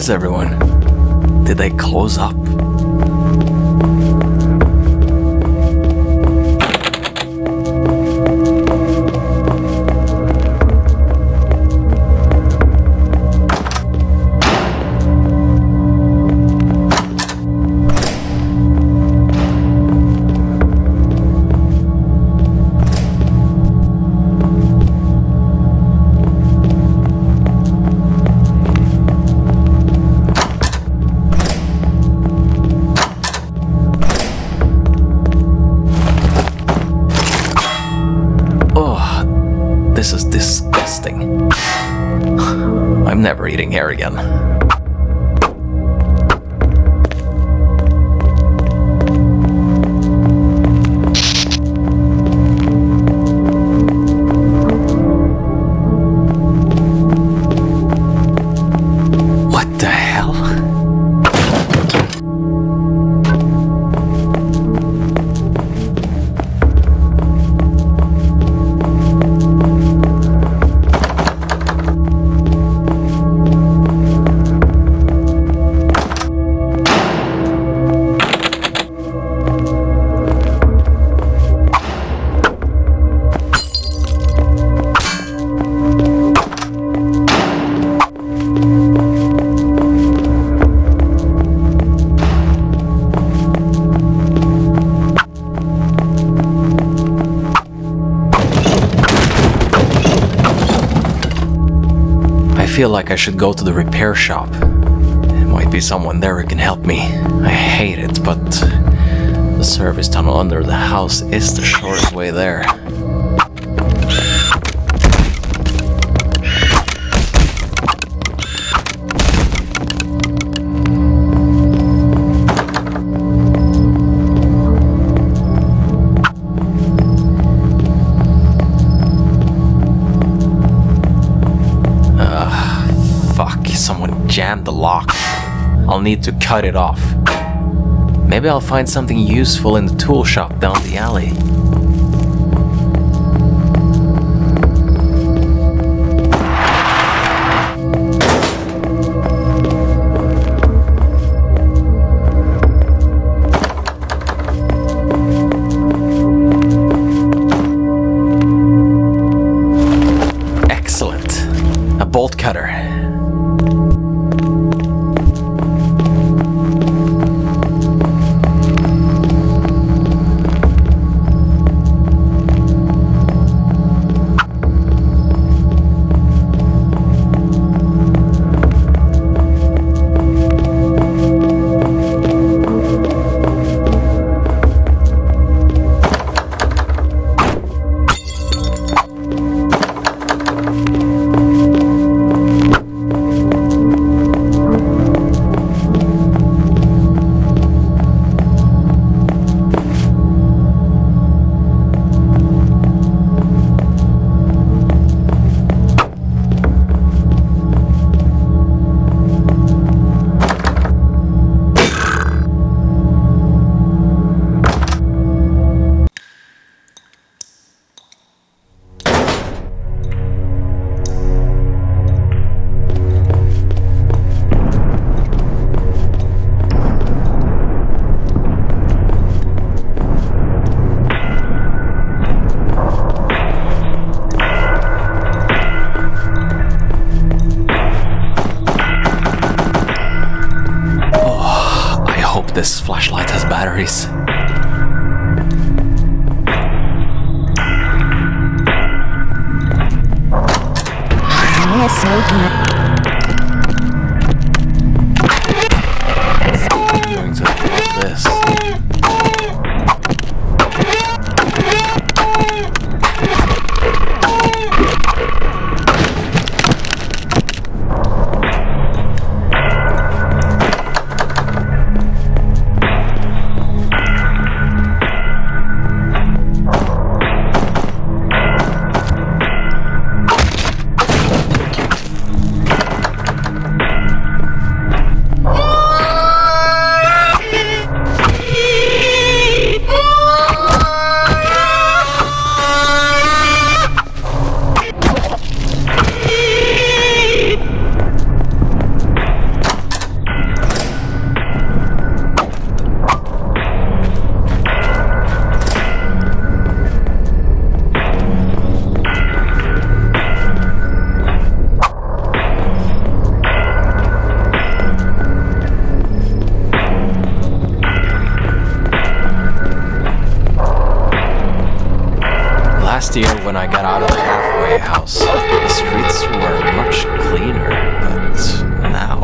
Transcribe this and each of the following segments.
is everyone? Did they close up? This is disgusting. I'm never eating here again. What the hell? I feel like I should go to the repair shop. There might be someone there who can help me. I hate it, but the service tunnel under the house is the shortest way there. Someone jammed the lock. I'll need to cut it off. Maybe I'll find something useful in the tool shop down the alley. Excellent. A bolt cutter. This flashlight has batteries. I'm going to love this. last year when I got out of the halfway house, the streets were much cleaner, but now...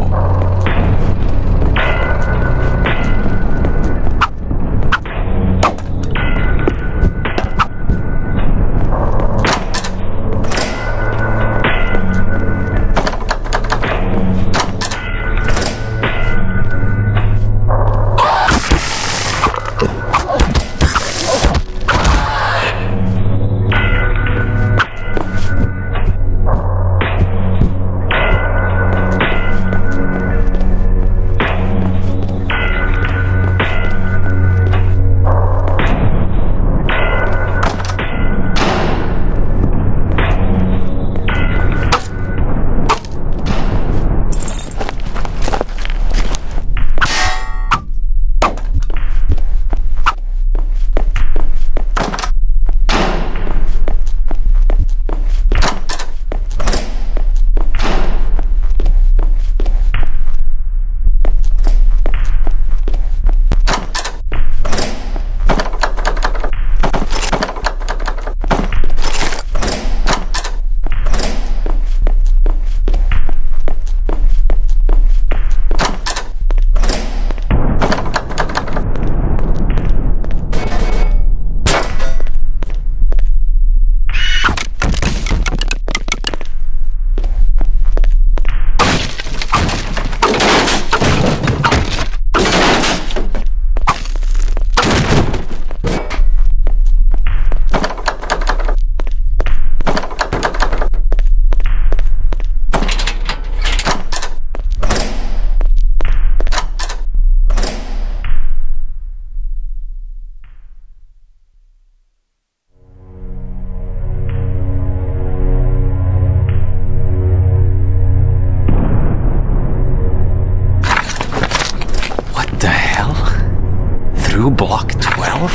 Through block 12?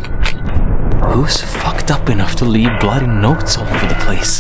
Who's fucked up enough to leave bloody notes all over the place?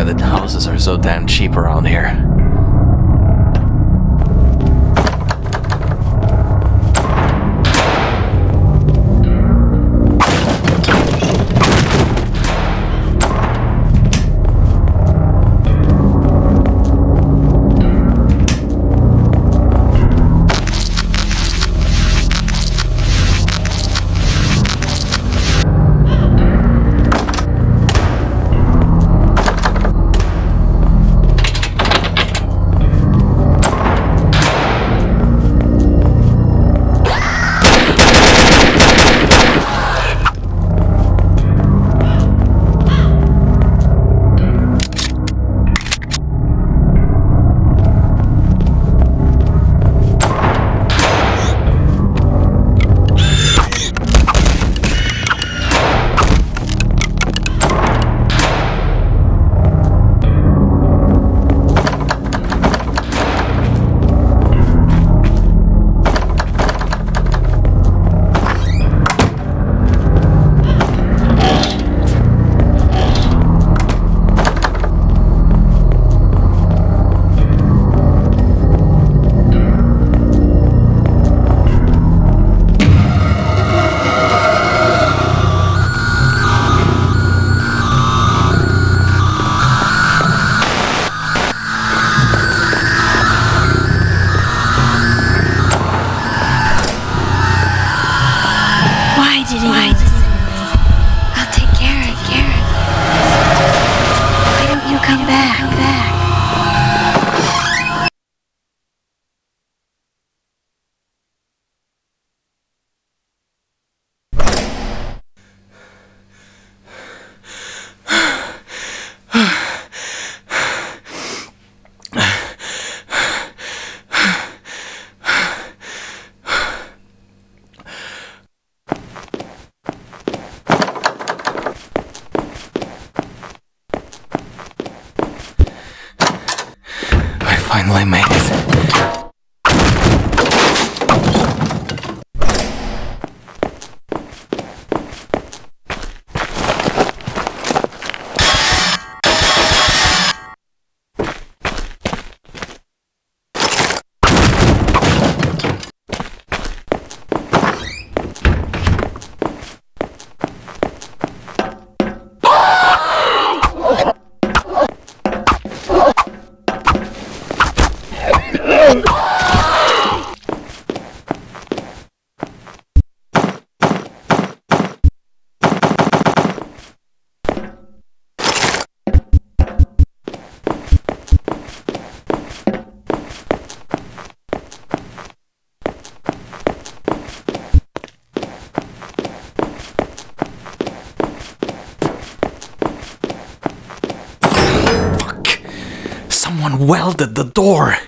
the houses are so damn cheap around here. Finally made it. Someone welded the door!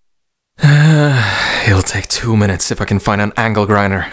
It'll take 2 minutes if I can find an angle grinder.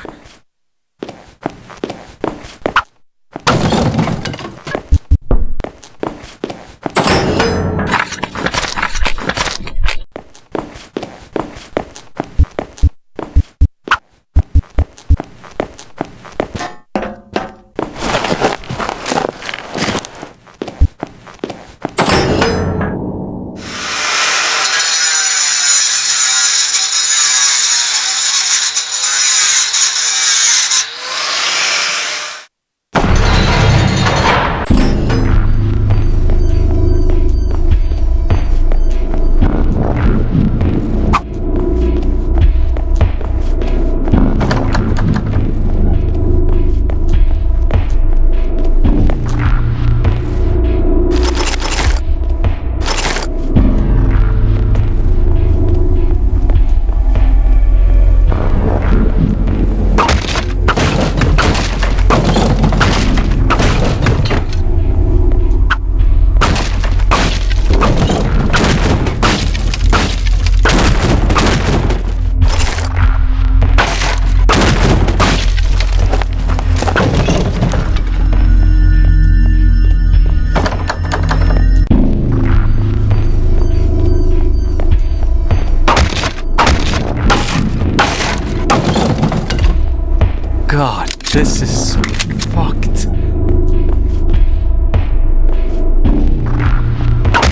God, this is so fucked.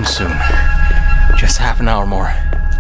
home soon. Just half an hour more.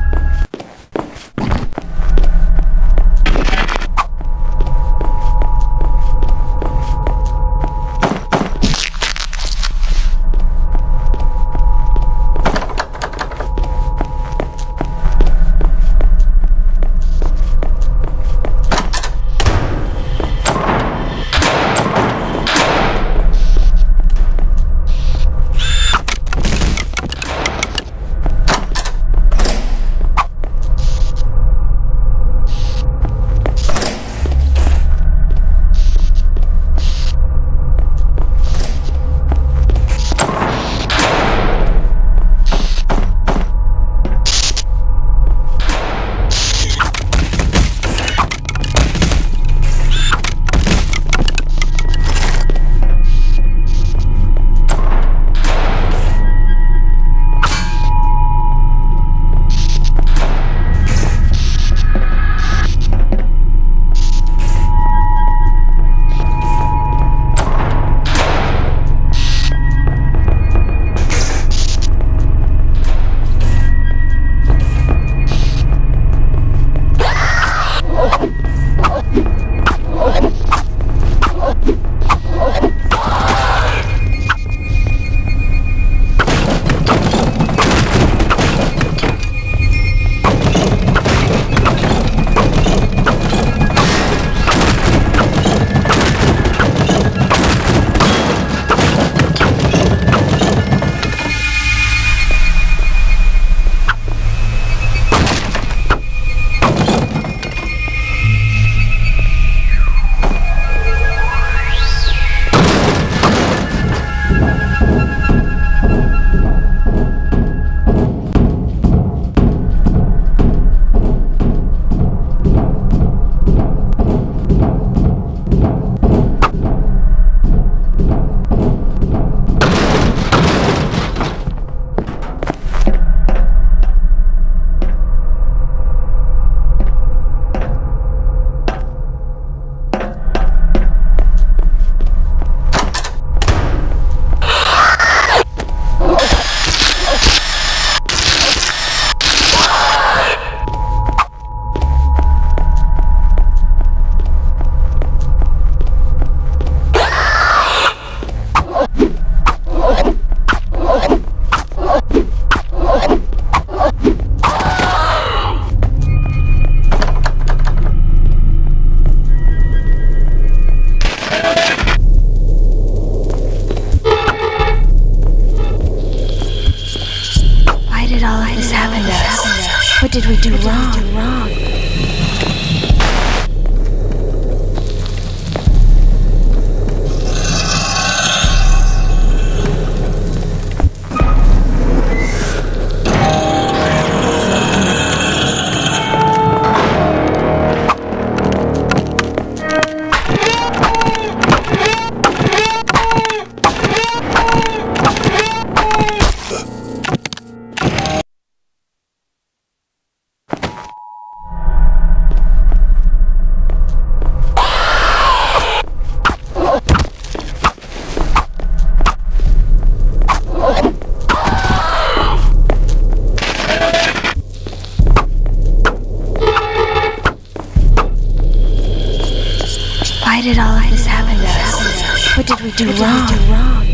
What did we do wrong? Why did all of this happen to us? What did we do wrong?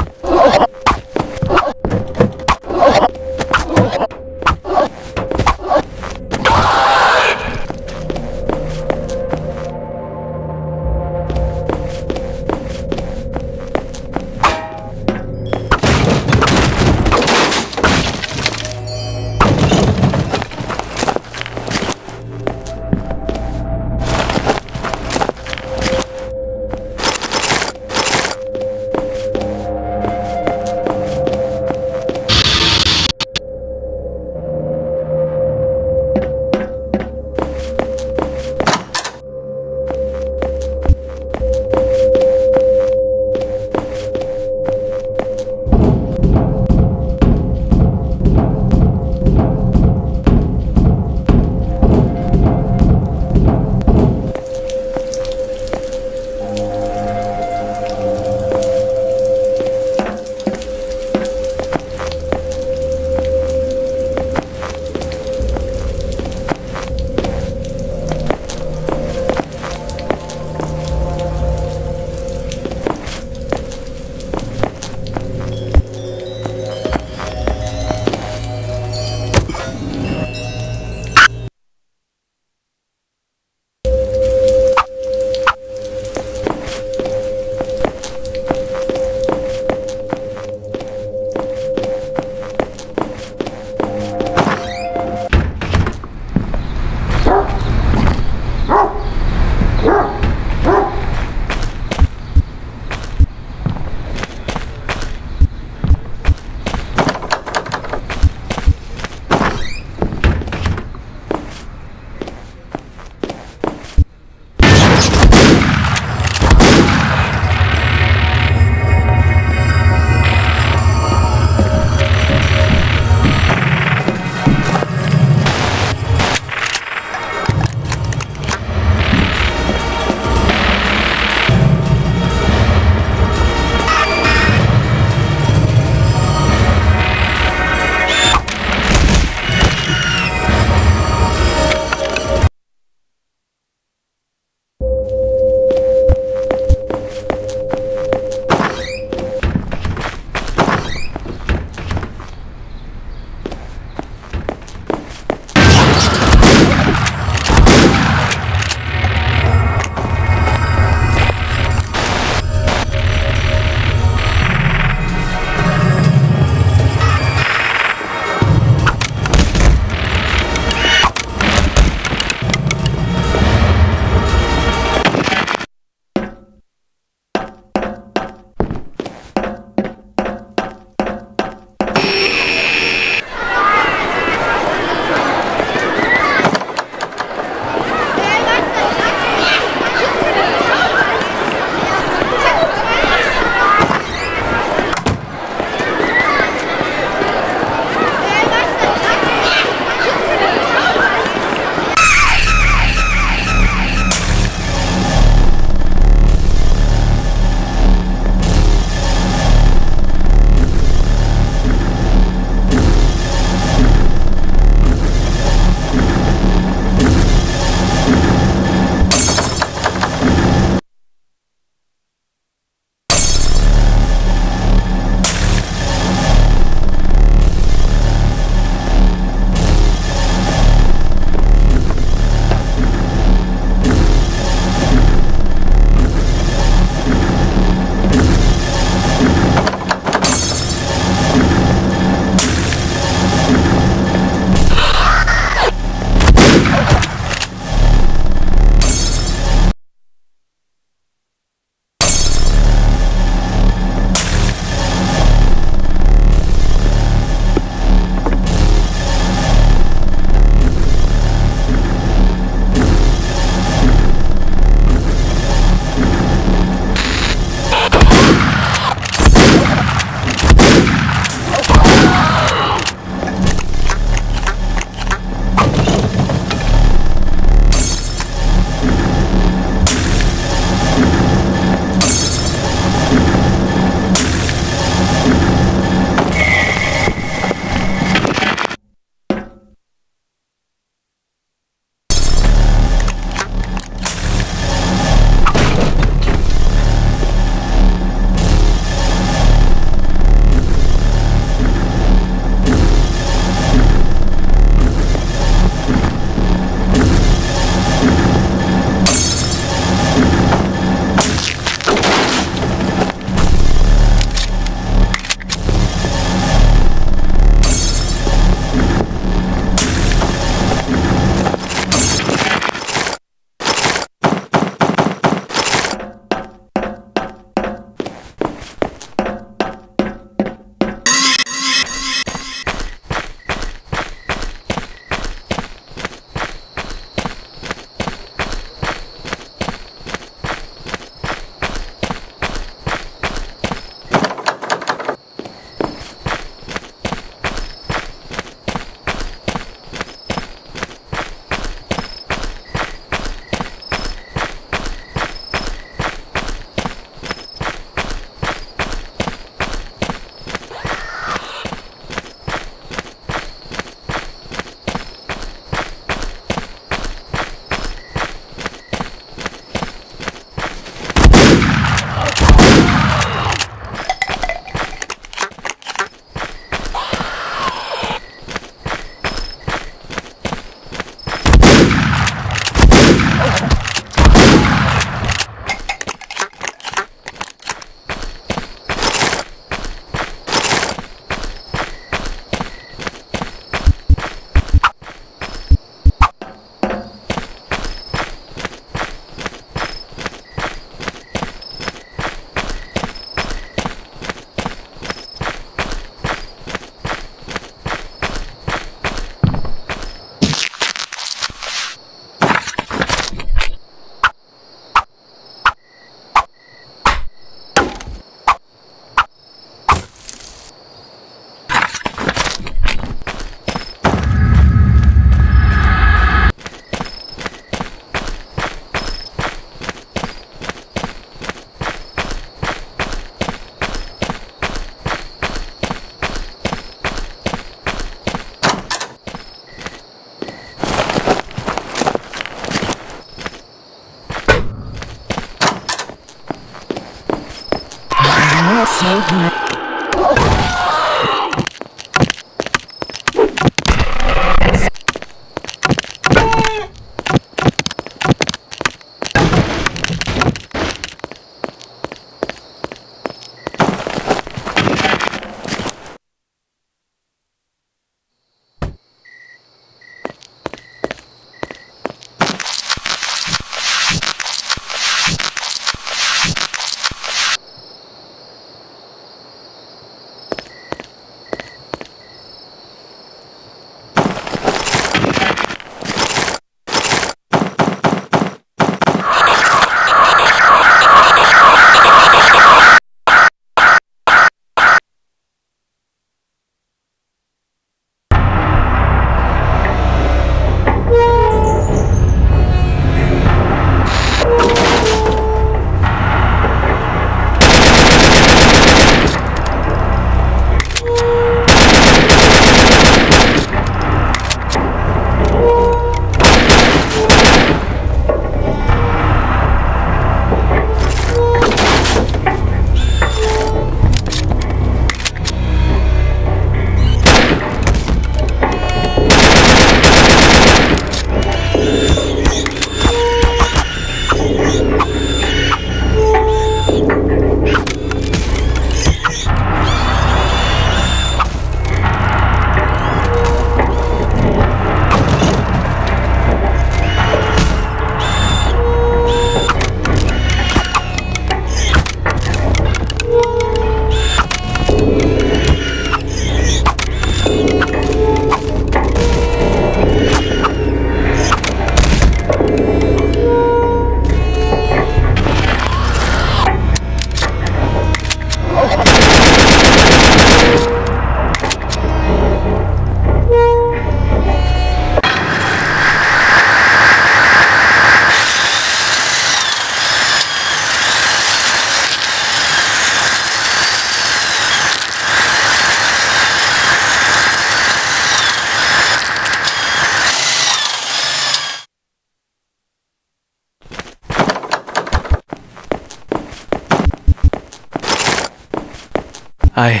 I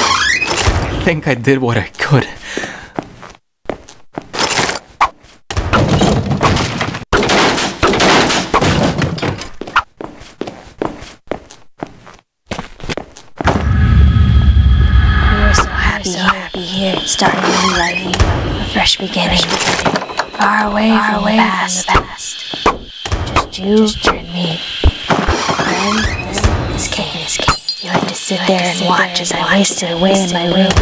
think I did what I could. We're so happy here, starting a new life, a fresh beginning, far away from the past. Just you and me. Friend, this cave. You had to sit there and watch as I wasted away in my room.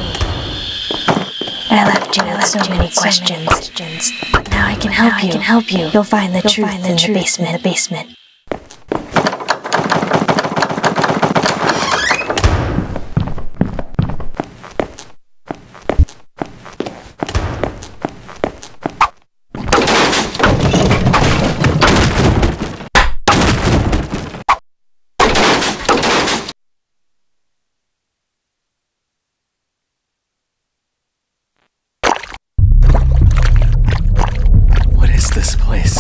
I left you with so many questions, but now I can help you. You'll find the truth in the basement. This place.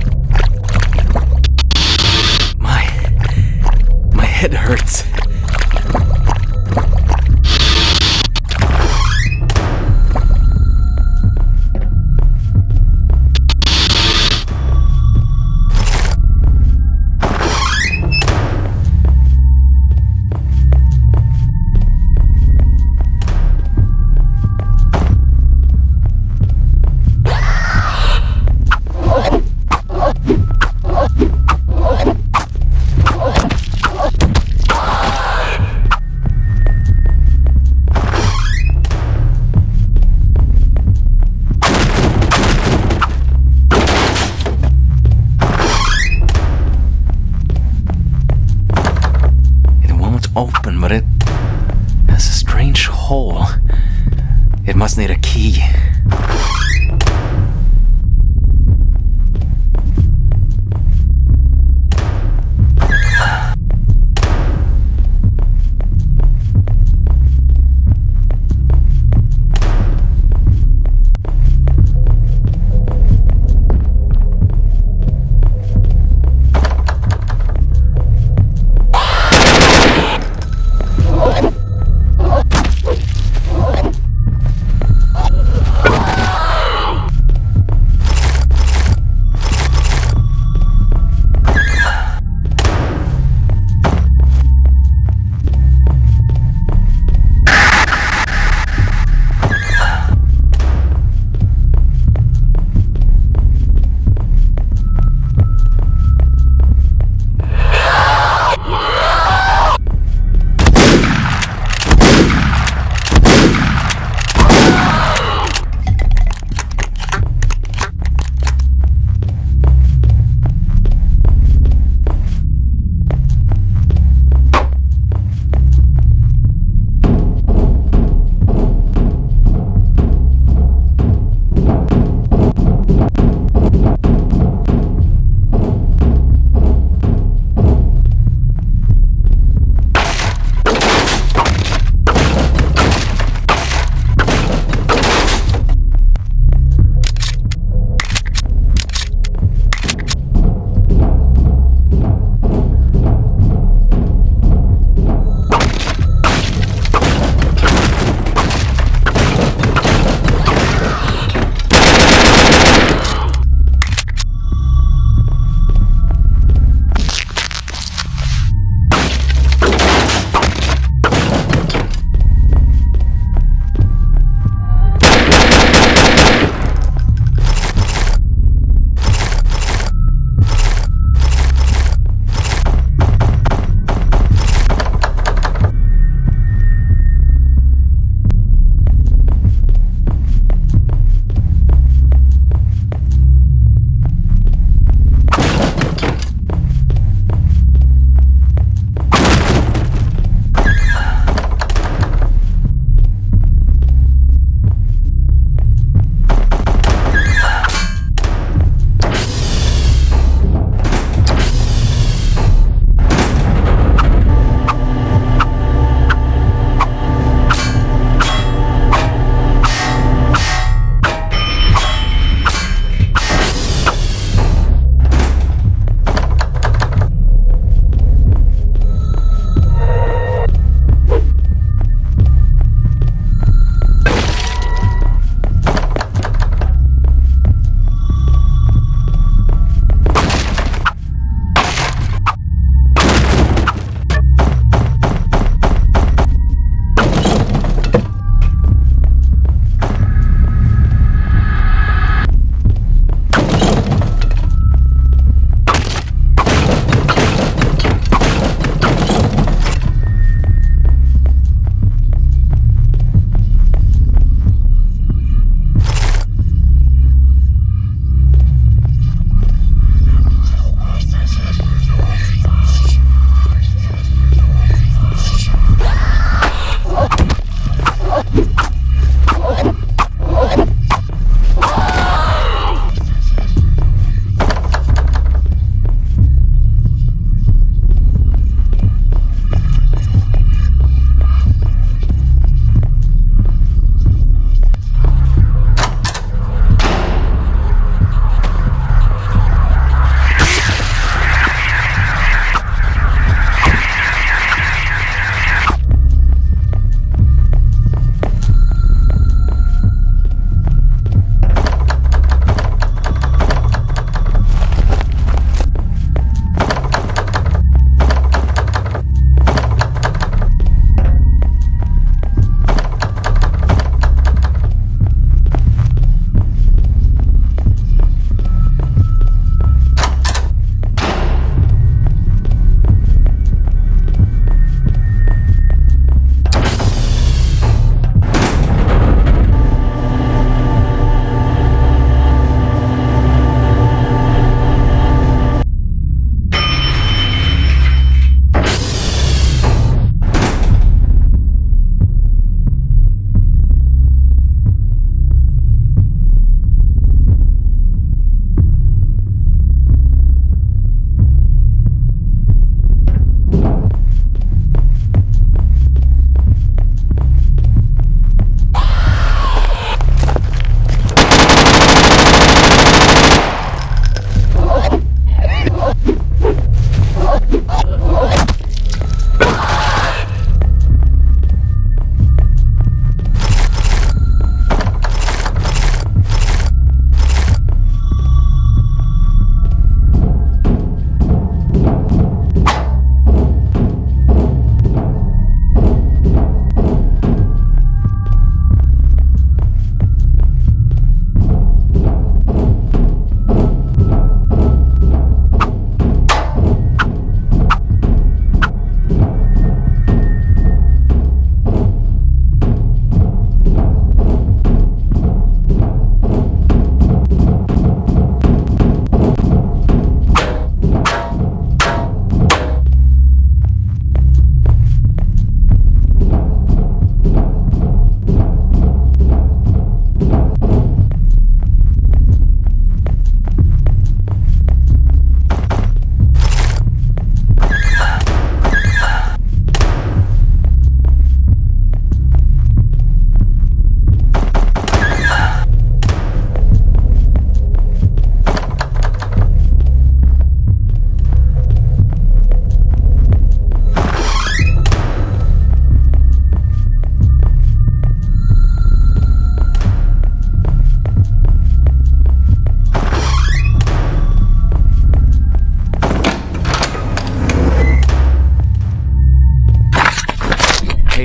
My head hurts. Open, but it has a strange hole. It must need a key.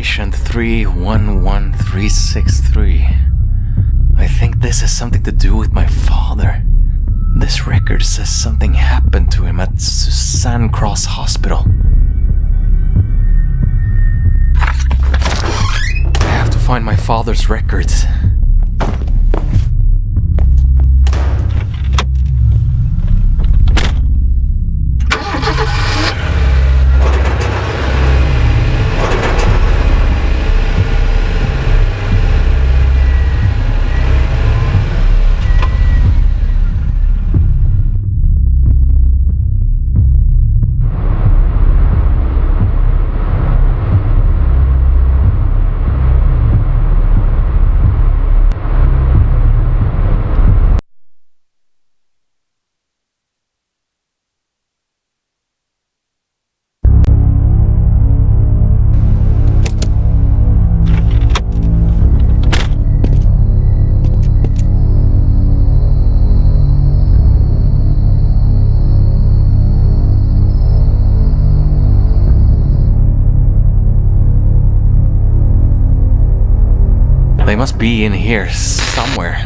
Patient 311363. I think this has something to do with my father. This record says something happened to him at Suzanne Cross Hospital. I have to find my father's records. They must be in here somewhere.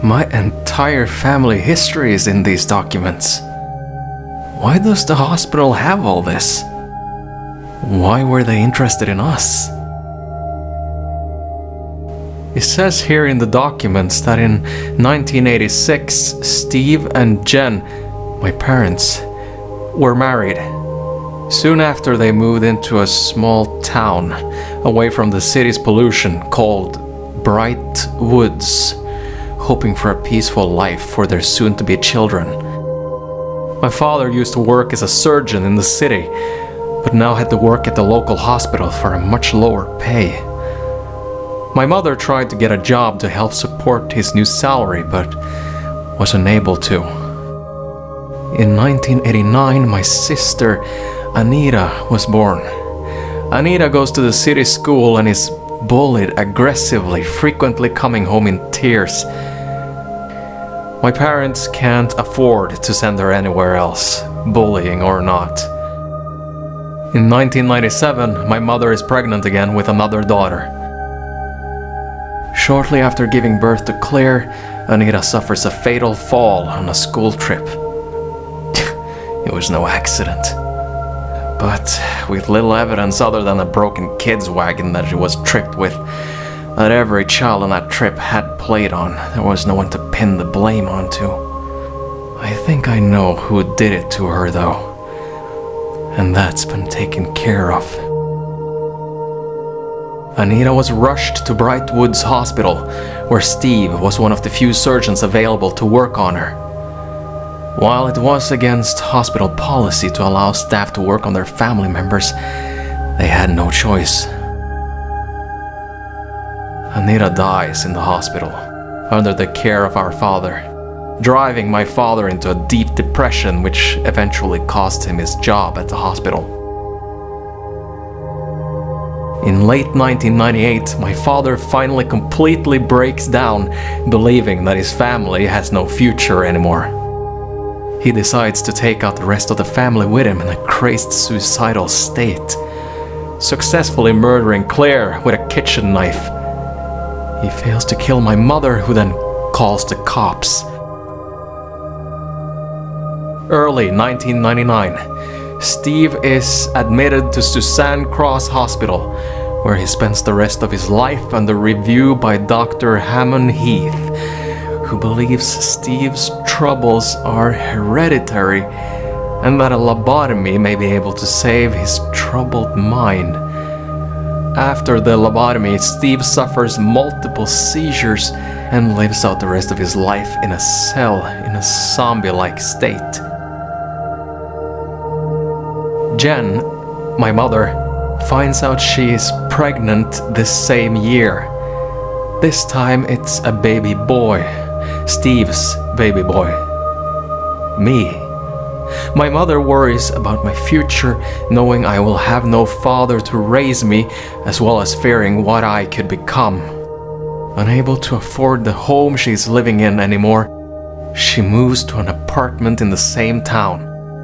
My entire family history is in these documents. Why does the hospital have all this? Why were they interested in us? It says here in the documents that in 1986, Steve and Jen, my parents, were married. Soon after, they moved into a small town away from the city's pollution called Bright Woods, hoping for a peaceful life for their soon-to-be children. My father used to work as a surgeon in the city, but now had to work at the local hospital for a much lower pay. My mother tried to get a job to help support his new salary, but was unable to. In 1989, my sister Anita was born. Anita goes to the city school and is bullied aggressively, frequently coming home in tears. My parents can't afford to send her anywhere else, bullying or not. In 1997, my mother is pregnant again with another daughter. Shortly after giving birth to Claire, Anita suffers a fatal fall on a school trip. It was no accident. But with little evidence other than a broken kid's wagon that she was tripped with, that every child on that trip had played on, there was no one to pin the blame onto. I think I know who did it to her though, and that's been taken care of. Anita was rushed to Bright Woods Hospital, where Steve was one of the few surgeons available to work on her. While it was against hospital policy to allow staff to work on their family members, they had no choice. Anita dies in the hospital, under the care of our father, driving my father into a deep depression which eventually cost him his job at the hospital. In late 1998, my father finally completely breaks down, believing that his family has no future anymore. He decides to take out the rest of the family with him in a crazed suicidal state, successfully murdering Claire with a kitchen knife. He fails to kill my mother, who then calls the cops. Early 1999, Steve is admitted to Suzanne Cross Hospital, where he spends the rest of his life under review by Dr. Hammond Heath, who believes Steve's troubles are hereditary and that a lobotomy may be able to save his troubled mind. After the lobotomy, Steve suffers multiple seizures and lives out the rest of his life in a cell in a zombie-like state. Jen, my mother, finds out she is pregnant this same year. This time it's a baby boy, Steve's baby boy. Me. My mother worries about my future, knowing I will have no father to raise me, as well as fearing what I could become. Unable to afford the home she's living in anymore, she moves to an apartment in the same town.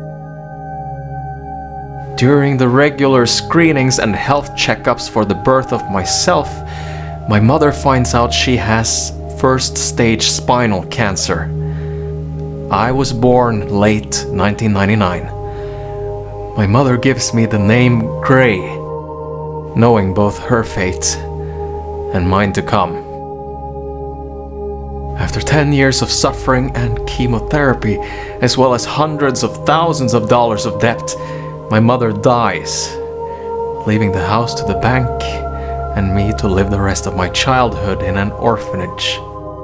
During the regular screenings and health checkups for the birth of myself, my mother finds out she has first-stage spinal cancer. I was born late 1999. My mother gives me the name Gray, knowing both her fate and mine to come. After 10 years of suffering and chemotherapy, as well as hundreds of thousands of dollars of debt, my mother dies, leaving the house to the bank and me to live the rest of my childhood in an orphanage.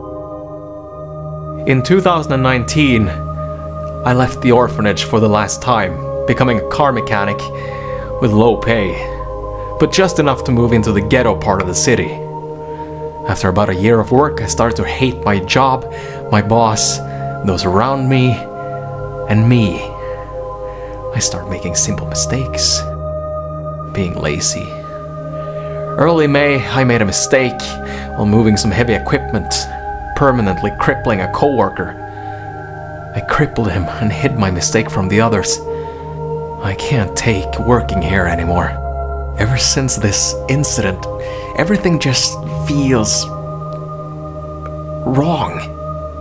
In 2019, I left the orphanage for the last time, becoming a car mechanic with low pay, but just enough to move into the ghetto part of the city. After about a year of work, I started to hate my job, my boss, those around me, and me. I started making simple mistakes, being lazy. Early May, I made a mistake while moving some heavy equipment, permanently crippling a coworker. I crippled him and hid my mistake from the others. I can't take working here anymore. Ever since this incident, everything just feels wrong.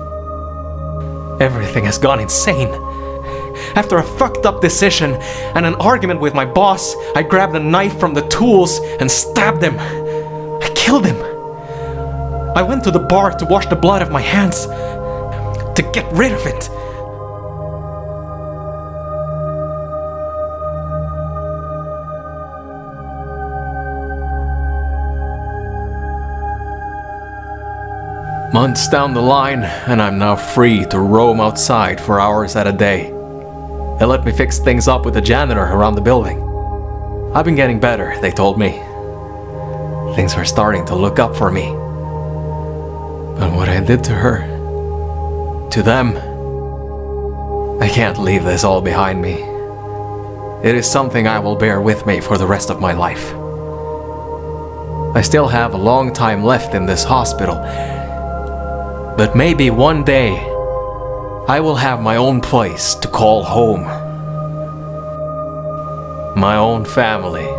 Everything has gone insane. After a fucked up decision and an argument with my boss, I grabbed a knife from the tools and stabbed him. I killed him. I went to the bar to wash the blood off my hands, to get rid of it. Months down the line, and I'm now free to roam outside for hours at a day. They let me fix things up with the janitor around the building. I've been getting better, they told me. Things are starting to look up for me. But what I did to her, to them, I can't leave this all behind me. It is something I will bear with me for the rest of my life. I still have a long time left in this hospital, but maybe one day I will have my own place to call home. My own family.